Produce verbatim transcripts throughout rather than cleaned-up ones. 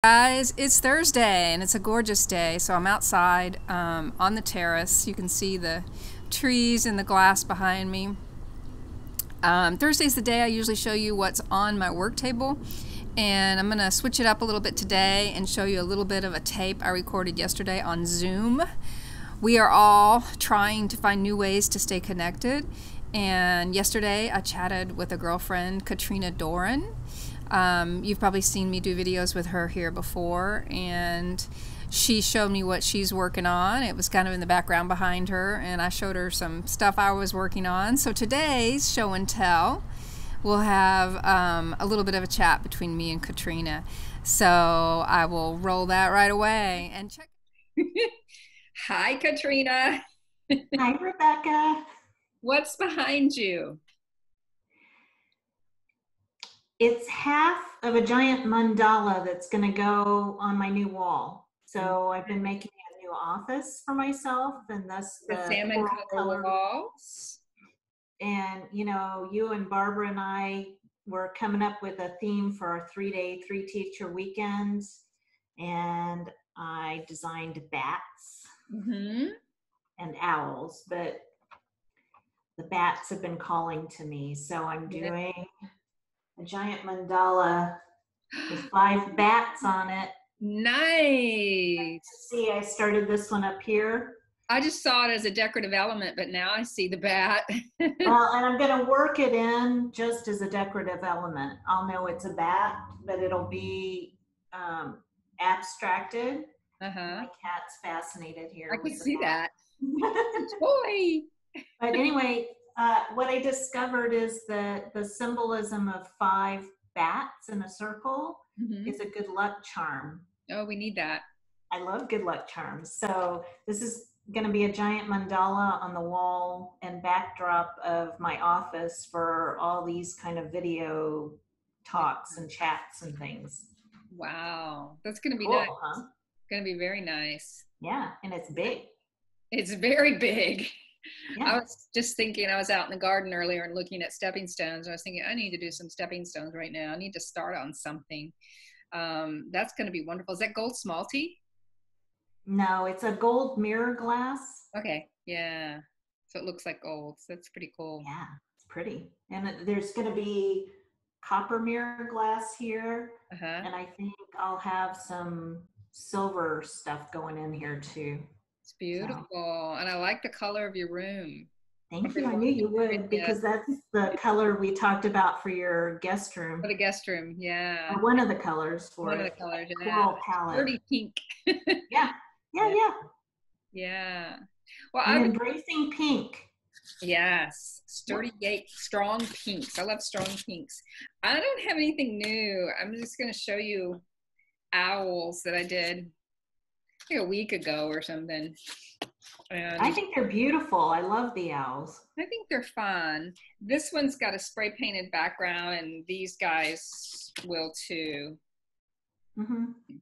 Guys, it's Thursday and it's a gorgeous day. So I'm outside um, on the terrace. You can see the trees and the glass behind me. Um, Thursday's the day I usually show you what's on my work table, and I'm going to switch it up a little bit today and show you a little bit of a tape I recorded yesterday on Zoom. We are all trying to find new ways to stay connected, and yesterday I chatted with a girlfriend, Katrina Doran. Um, you've probably seen me do videos with her here before, and she showed me what she's working on. It was kind of in the background behind her, and I showed her some stuff I was working on. So today's show and tell, we'll have um, a little bit of a chat between me and Katrina. So I will roll that right away and check. Hi, Katrina. Hi, Rebecca. What's behind you? It's half of a giant mandala that's going to go on my new wall. So I've been making a new office for myself, and thus The, the salmon color walls. And you know, you and Barbara and I were coming up with a theme for our three-day, three-teacher weekends, and I designed bats Mm-hmm. and owls, but the bats have been calling to me, so I'm doing a giant mandala with five bats on it. Nice. See, I started this one up here. I just saw it as a decorative element, but now I see the bat. Well, and I'm going to work it in just as a decorative element. I'll know it's a bat, but it'll be um, abstracted. Uh-huh. My cat's fascinated here. I with can the see bat. that. Toy. But anyway, uh, what I discovered is that the symbolism of five bats in a circle Mm-hmm. is a good luck charm. Oh, we need that. I love good luck charms. So this is going to be a giant mandala on the wall and backdrop of my office for all these kind of video talks and chats and things. Wow. That's going to be Cool, nice. huh? Going to be very nice. Yeah, and it's big. It's very big. Yeah. I was just thinking, I was out in the garden earlier and looking at stepping stones. And I was thinking, I need to do some stepping stones right now. I need to start on something. Um, that's going to be wonderful. Is that gold smalty? No, it's a gold mirror glass. Okay. Yeah. So it looks like gold. So that's pretty cool. Yeah, it's pretty. And it, there's going to be copper mirror glass here. Uh-huh. And I think I'll have some silver stuff going in here too. It's beautiful. So. And I like the color of your room. Thank you. I knew you would, because that's the color we talked about for your guest room. For the guest room, yeah. Or one of the colors for one it. of the colors, like yeah. Coral palette. Dirty pink. yeah. Yeah, yeah. Yeah. Well, I'm I would, embracing pink. Yes, sturdy, yeah. Strong pinks. I love strong pinks. I don't have anything new. I'm just going to show you owls that I did like a week ago or something. And I think they're beautiful. I love the owls. I think they're fun. This one's got a spray painted background, and these guys will too. Mm-hmm.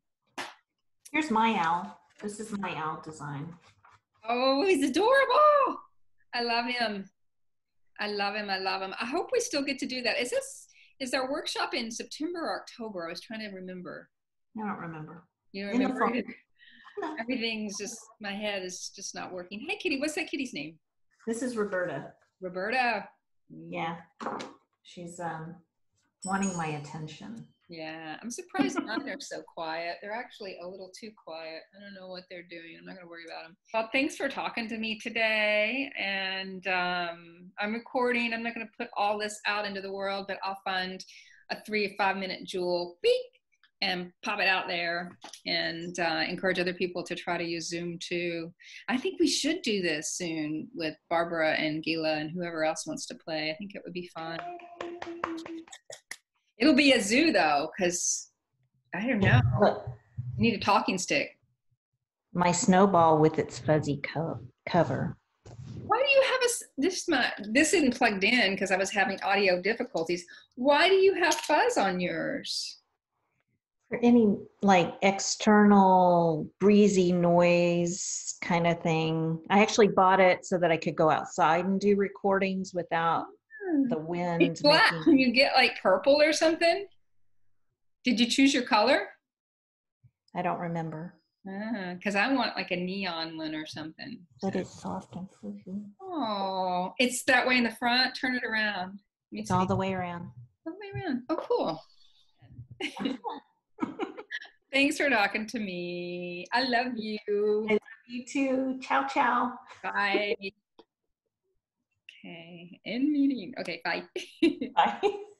Here's my owl. This is my owl design. Oh, he's adorable. I love him. I love him. I love him. I hope we still get to do that. Is this, is our workshop in September or October? I was trying to remember. I don't remember. You remember? Everything's just, my head is just not working. Hey, kitty, what's that kitty's name? This is Roberta. Roberta. Yeah. She's um, wanting my attention. Yeah, I'm surprised mine are so quiet. They're actually a little too quiet. I don't know what they're doing. I'm not going to worry about them. Well, thanks for talking to me today. And um, I'm recording. I'm not going to put all this out into the world, but I'll find a three or five minute jewel, beep, and pop it out there, and uh, encourage other people to try to use Zoom too. I think we should do this soon with Barbara and Gila and whoever else wants to play. I think it would be fun. It'll be a zoo though, because I don't know. Look, you need a talking stick. My snowball with its fuzzy co cover. Why do you have a, this, my, this isn't plugged in because I was having audio difficulties. Why do you have fuzz on yours? For any like external breezy noise kind of thing. I actually bought it so that I could go outside and do recordings without the wind. It's black. making... Can you get like purple or something? Did you choose your color? I don't remember. Because I want like a neon one or something. But So. it's soft and fluffy. Oh, it's that way in the front. Turn it around. It's all the way around. All the way around. Oh, cool. Thanks for talking to me. I love you. I love you too. Ciao, ciao. Bye. Okay, end meeting. Okay, bye. Bye.